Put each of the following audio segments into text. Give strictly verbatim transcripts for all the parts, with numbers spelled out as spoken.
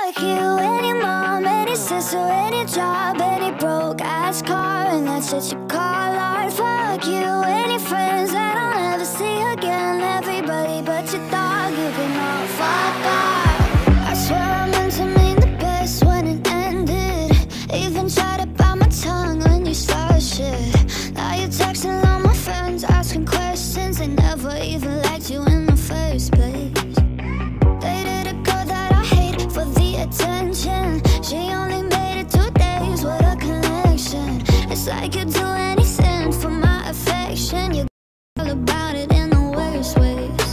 Fuck you and your mom and your sister and your job and your broke ass car, and that's what you call art. Fuck you and your friends that I'll never see again. Everybody but your dog, you can all fuck off. I swear I meant to mean the best when it ended. Even tried to bite my tongue when you started shit. Now you're texting all my friends, asking questions. They never even liked you in the first place. Dated a girl that I hate for the attention. She only made it two days, what a connection. It's like you'd do anything for my affection. You're all about it in the worst ways.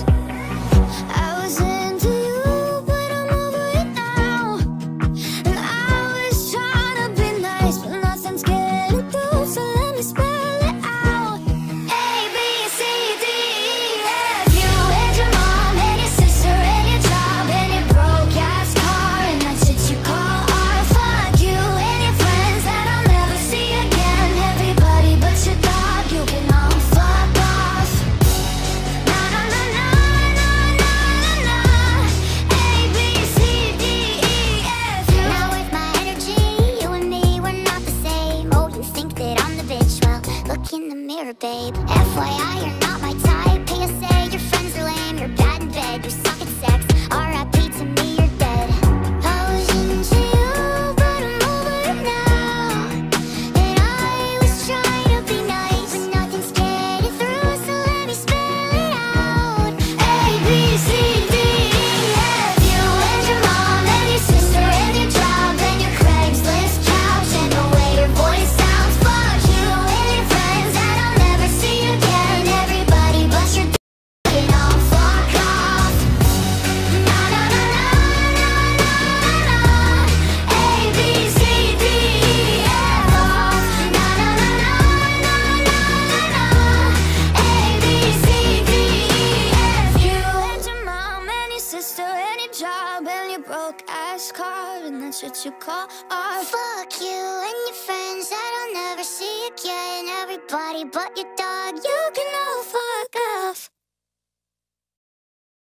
I was into you, but I'm over it now. And I was trying to be nice, but nothing's getting through, so let me spell it out. A, B, C, D, E, F. You and your mom and your sister and your job and your broke ass car, and that's what you call art. Fuck you and your friends that I'll never see again. Everybody but your dog, you can all fuck off. Na na na na na na na na. A, B, C, D, E, F. You. Now with my energy, you and me, we're not the same. Oh, you think that I'm the bitch? Well, look in the mirror, babe. F Y I, you're not my type. P S A, your friends are lame. You're bad in bed, you suck at sex. R I P to me, you're dead. I was into you, but I'm over it now. And I was trying to be nice, but nothing's getting through, so let me spell it out. A, B, C, D, E, F. You and your mom and your sister and your job and your Craigslist couch and the way your voice sounds. Fuck you and your friends that I'll never see again. Everybody but your d- can all fuck off. Na na na na na na na na. A, B, C, D, E, F off. Na na na na na na na na. A, B, C, D, E, F. You and your mom and your sister and your job and your broke ass car, and that's what you call art. Fuck you and your friends that I'll never see again. Everybody but your dog, you can